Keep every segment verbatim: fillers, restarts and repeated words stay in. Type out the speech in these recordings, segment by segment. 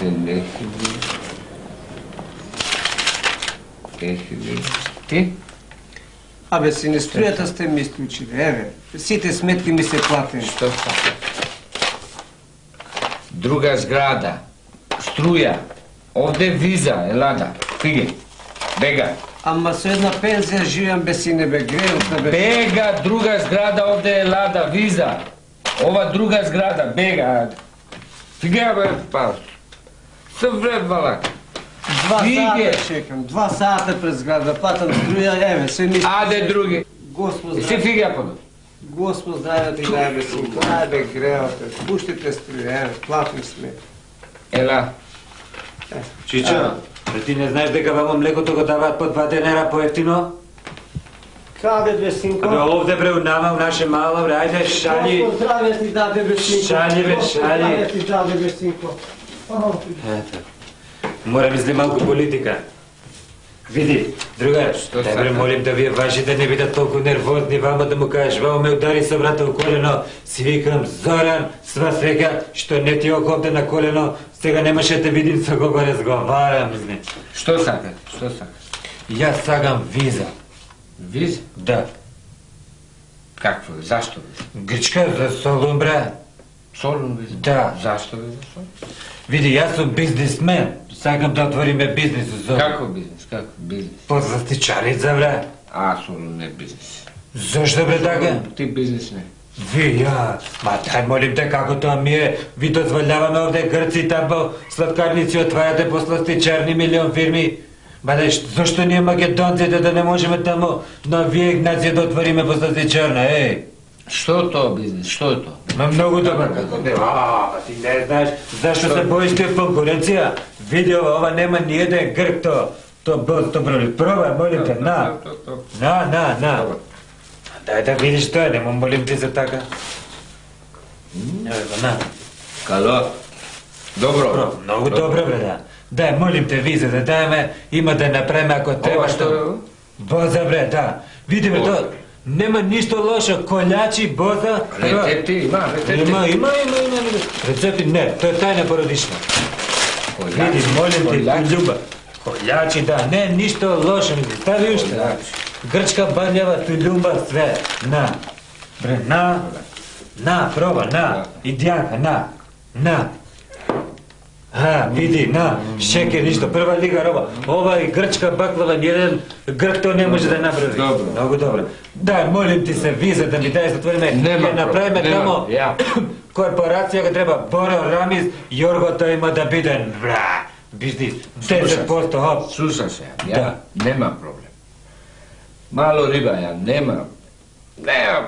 ехили. Ехили. Ти? Абе, сине, струјата сте ми исклучили, еве. Сите сметки ми се платени. Што така? Друга зграда, струја, овде виза, елада, фиге, бега. Ама со една пензија живеам без сине, бе, грејот, бе. Бега, друга зграда, овде елада, виза. Ова друга зграда, бега. Фиге, бе, па. Се вредвала. Два сата чекам, два сата пред зграда, платам струја, еве, се ми... Аде други. Господ И здраве. си фиге подо. Господ здраве да ти дај, бе, синко. Ај, бе, грејот, пуштите струја, еве, платим сме. Ела. Чичо, ти не знаеш дека вамо млекото го даваат по два денара по-ефтино? Каде, бе, синко? Абе, овде бре, у нама, у наше мало, бре, ајде, шали. Господ здраве ти даде, бе, синко. Шали, бе, Господ шали. здраве ти даде, бе, синко. Ето. Мора мисли малку политика. Види, другар, дай бре, молим да вие ваши да не бидат толку нервозни, вама да му кажеш, вамо ме удари со брата у колено, си викам, Зоран, сва среќа, што не ти око овде на колено, сега немаше да те видим со кого разговарам, зне. Што сакаш? Што сакаш? Јас сагам виза. Виза? Да. Какво? Зашто виза? Грчка за Солун, бре. Солун виза? Да. Зашто виза Солун? Види, јас сум бизнесмен. Сакам да отвориме бизнес у Зоран. Како бизнес? Како бизнес? Позластичарица, бре. А, Солун не бизнес. Зашто, бре, така? Ти бизнес не. Ви, ја, ма дај молим те како тоа ми е, ви дозволяваме овде грци тамбо, сладкарници отварате по сластичарни милион фирми. Ба дај, зашто ние македонците да не можеме тамо на вие Игнација да отвориме по сластичарна, еј? Што е тоа бизнес? Што е тоа? Ма многу добар како не. А, ти не знаеш зашто се боиш ти конкуренција? Види ова, ова нема ни еден грк то. То бил добро ли? Пробај, молим те, на. На, на, на. Дај да видиш тоа, нема молим ти за така. Ево, на. Кало? Добро. Добро, многу добро, бре, да. Дај, молим те, виза да дајме, има да направиме ако треба. Ова што е? Боза, бре, да. Види, бре, тоа. Нема ништо лошо, колјачи, боза. Рецепти има, рецепти. Има, има, има, има. Рецепти не, тоа е тајна породична. Види, молим те, љуба. Колјачи, да, не, ништо лошо, ми стави уште. Грчка, бањава, тулјумба, све. На. Бре, на. На, проба, на. И Дјанка, на. На. А, види, на, шекер, ништо, прва лига роба. Ова и грчка баклава, ниједен грк тоа не може да направи. Добро. Многу добро. Дај, молим ти се, виза да ми дај затвориме, ќе направиме тамо корпорација га треба Боро Рамиз, Јорго тој има да биде, бра, бизнис, десет проценти хоп. Слушам се, ја Да. нема проблем. Мало риба, ја нема. Нема.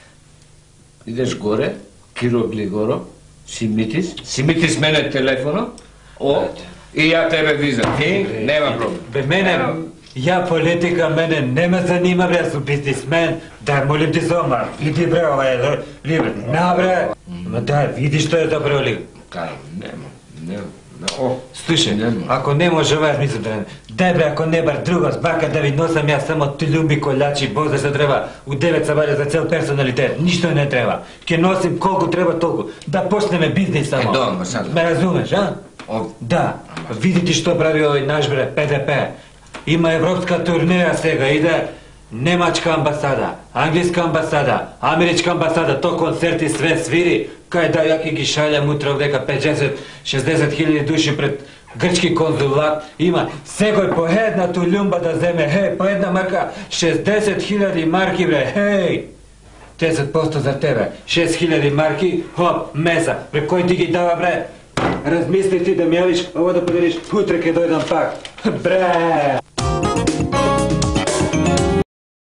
Идеш горе, Кирогли горо, Симитис, Симитис мене телефоно, о, и ја тебе виза. Ти, нема проблем. Бе, мене, ја политика, мене не ме занима, бре, сум бизнесмен, дај, молим ти се, ма, види, бре, ова е, либре, на, бре, ма дај, види што е добро, ли. Кај, нема, нема. О, Слушај, ако не може ова, мислам да не, дај, бре, ако не бар друго, збака да ви носам ја само тулјумби, колјачи, бозе што треба, у девет сабајле за цел персоналитет, ништо не треба. Ке носим колку треба толку, да почнеме бизнес само. Е, дома, сад. Ме разумеш, а? О. Да, види ти што прави овој наш, бре, Пе Де Пе. Има европска турнеја сега, иде немачка амбасада, англиска амбасада, америчка амбасада, то концерти све свири, кај да ја ќе ги шаљам утре овдека петдесет шездесет хиляди души пред грчки конзулат, има секој по една тулјумба да земе, хеј, по една марка, шездесет хиляди марки, бре, хеј! десет проценти за тебе, шест хиляди марки, хоп, меса, бре, кој ти ги дава, бре? Размисли ти да ми јавиш, ово да поделиш, утре ќе дојдам пак. Бре!